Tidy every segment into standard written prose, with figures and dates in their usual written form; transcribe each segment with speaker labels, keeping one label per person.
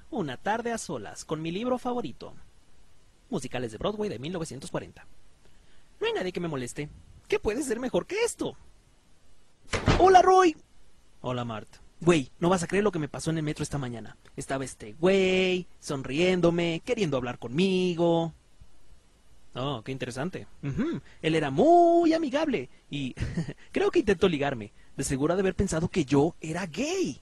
Speaker 1: Una tarde a solas, con mi libro favorito. Musicales de Broadway de 1940. No hay nadie que me moleste. ¿Qué puede ser mejor que esto? ¡Hola, Roy! Hola, Mart. Güey, no vas a creer lo que me pasó en el metro esta mañana. Estaba este güey, sonriéndome, queriendo hablar conmigo. Oh, qué interesante. Él era muy amigable y creo que intentó ligarme. De seguro ha de haber pensado que yo era gay.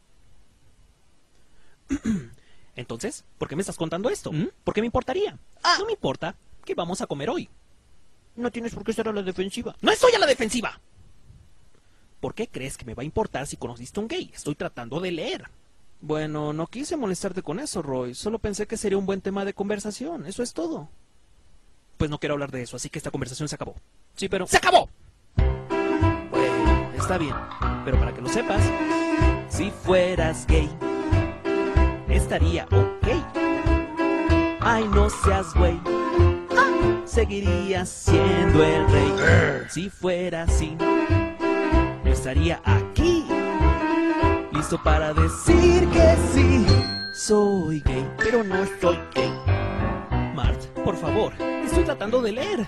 Speaker 1: Entonces, ¿por qué me estás contando esto? ¿Por qué me importaría? No me importa. ¿Qué vamos a comer hoy? No tienes por qué estar a la defensiva. ¡No estoy a la defensiva! ¿Por qué crees que me va a importar si conociste a un gay? Estoy tratando de leer. Bueno, no quise molestarte con eso, Roy. Solo pensé que sería un buen tema de conversación. Eso es todo. Pues no quiero hablar de eso, así que esta conversación se acabó. Sí, pero... ¡Se acabó! Bueno, está bien. Pero para que lo sepas, si fueras gay, estaría ok. Ay, no seas güey. Seguirías siendo el rey. Si fuera así, no estaría aquí, listo para decir que sí. Soy gay, pero no soy gay. Mart, por favor, estoy tratando de leer.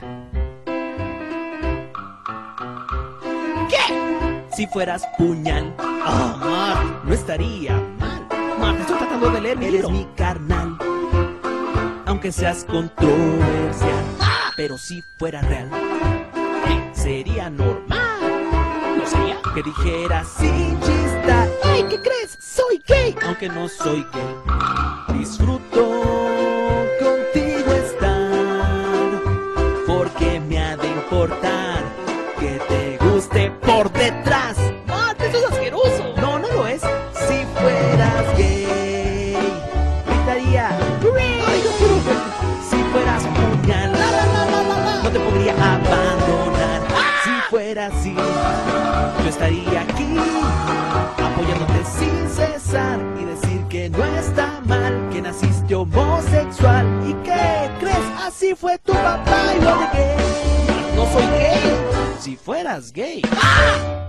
Speaker 1: ¿Qué? Si fueras puñal. Mart, no estaría mal. Mart, estoy tratando de leer mi libro. Eres mi carnal, aunque seas controversial. Pero si fuera real, sería normal. ¿No sería? Que dijeras sin chistar: ¡ay, qué crees! ¡Soy gay! Aunque no soy gay, disfruto contigo estar. Porque me ha de importar que te guste por detrás. ¡Mart, eso es asqueroso! No, no lo es. Si fueras gay, gritaría: ¡ay, no quiero ver! Si fueras puñal, no te podría abandonar. Si fuera así, yo estaría aquí, apoyándote sin cesar y decir que no está mal que naciste homosexual. ¿Y qué crees? Así fue tu papá y lo de gay. No soy gay. Si fueras gay.